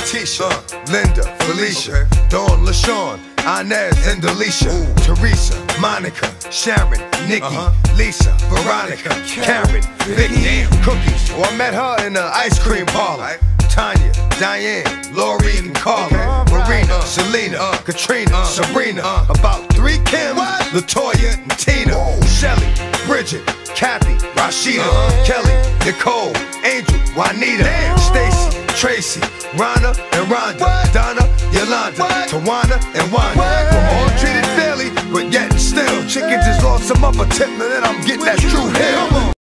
Tisha, Linda, Felicia, Dawn, LaShawn, Inez, and Delisha, Teresa, Monica, Sharon, Nikki, Lisa, Veronica, Karen, Vicky, Cookies. Oh, I met her in the ice cream parlor. Tanya, Diane, Lori, and Carla, Marina, Selena, Katrina, Serena, about 3 Kim, Latoya, and Tina, Shelly, Bridget, Kathy, Rashida, Kelly, Nicole, Angel, Juanita, Stacy, Tracy, Rhonda, and Rhonda, Donna, Yolanda, Tawana, and Wanda. We're all treated fairly, but yet and still, chicken just lost some upper tip, and then I'm getting that true hair.